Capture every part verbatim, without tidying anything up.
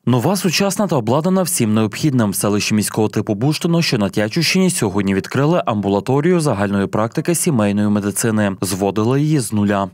Нова, сучасна та обладнана всім необхідним. В селищі міського типу Буштино, що на Тячівщині, сьогодні відкрили амбулаторію загальної практики сімейної медицини. Зводили її з нуля.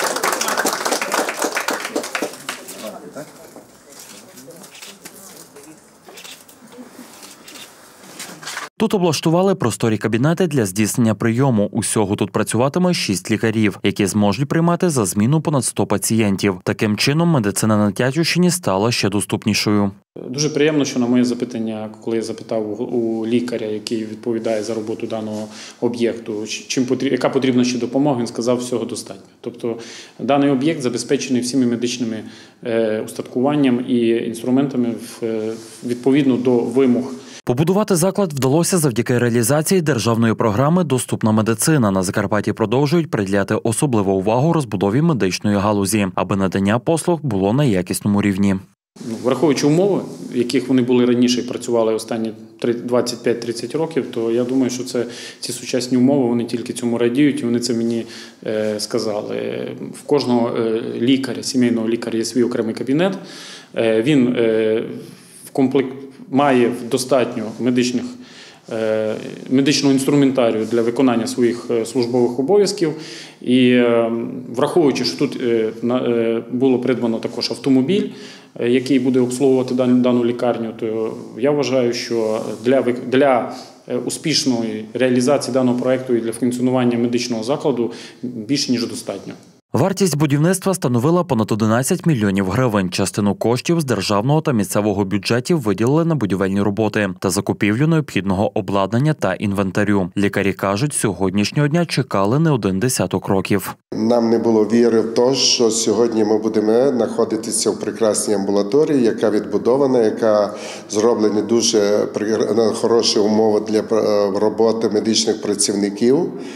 Тут облаштували просторі кабінети для здійснення прийому. Усього тут працюватиме шість лікарів, які зможуть приймати за зміну понад сто пацієнтів. Таким чином, медицина на Тячівщині стала ще доступнішою. Дуже приємно, що на моє запитання, коли я запитав у лікаря, який відповідає за роботу даного об'єкту, чим потрібно, яка потрібна ще допомога, він сказав, всього достатньо. Тобто даний об'єкт забезпечений всіми медичними устаткуванням і інструментами відповідно до вимог. Побудувати заклад вдалося завдяки реалізації державної програми «Доступна медицина». На Закарпатті продовжують приділяти особливу увагу розбудові медичної галузі, аби надання послуг було на якісному рівні. Враховуючи умови, в яких вони були раніше і працювали останні двадцять п'ять тридцять років, то я думаю, що це, ці сучасні умови, вони тільки цьому радіють, і вони це мені е, сказали. В кожного е, лікаря, сімейного лікаря є свій окремий кабінет. Е, він е, в комплект має достатньо медичних, медичного інструментарію для виконання своїх службових обов'язків. І враховуючи, що тут було придбано також автомобіль, який буде обслуговувати дану лікарню, то я вважаю, що для, для успішної реалізації даного проєкту і для функціонування медичного закладу більше ніж достатньо. Вартість будівництва становила понад одинадцять мільйонів гривень. Частину коштів з державного та місцевого бюджетів виділили на будівельні роботи та закупівлю необхідного обладнання та інвентарю. Лікарі кажуть, сьогоднішнього дня чекали не один десяток років. Нам не було віри в те, що сьогодні ми будемо знаходитися в прекрасній амбулаторії, яка відбудована, яка зроблені дуже хороші умови для роботи медичних працівників.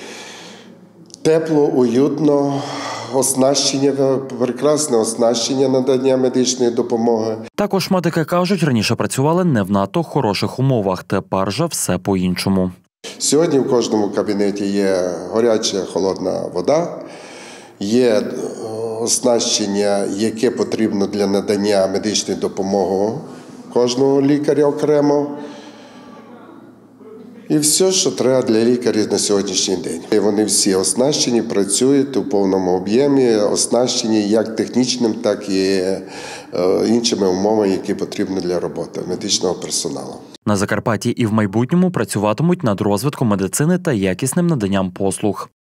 Тепло, уютно, оснащення, прекрасне оснащення надання медичної допомоги. Також медики кажуть, раніше працювали не в надто хороших умовах, тепер же все по-іншому. Сьогодні в кожному кабінеті є гаряча, холодна вода, є оснащення, яке потрібно для надання медичної допомоги кожного лікаря окремо. І все, що треба для лікарів на сьогоднішній день. І вони всі оснащені, працюють у повному об'ємі, оснащені як технічним, так і іншими умовами, які потрібні для роботи медичного персоналу. На Закарпатті і в майбутньому працюватимуть над розвитком медицини та якісним наданням послуг.